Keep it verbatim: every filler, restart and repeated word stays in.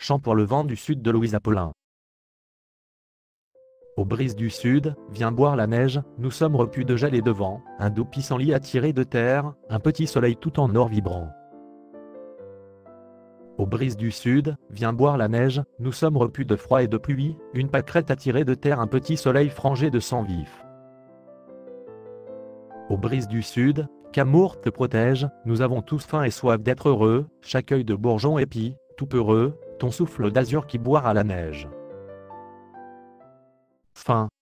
Chant pour le vent du sud de Louise Apollin. Aux brises du sud, viens boire la neige, nous sommes repus de gel et de vent, un doux pissenlit attiré de terre, un petit soleil tout en or vibrant. Aux brises du sud, viens boire la neige, nous sommes repus de froid et de pluie, une pâquerette attirée de terre, un petit soleil frangé de sang vif. Aux brises du sud, qu'amour te protège, nous avons tous faim et soif d'être heureux, chaque œil de bourgeon épie, tout peureux, ton souffle d'azur qui boira la neige. Fin.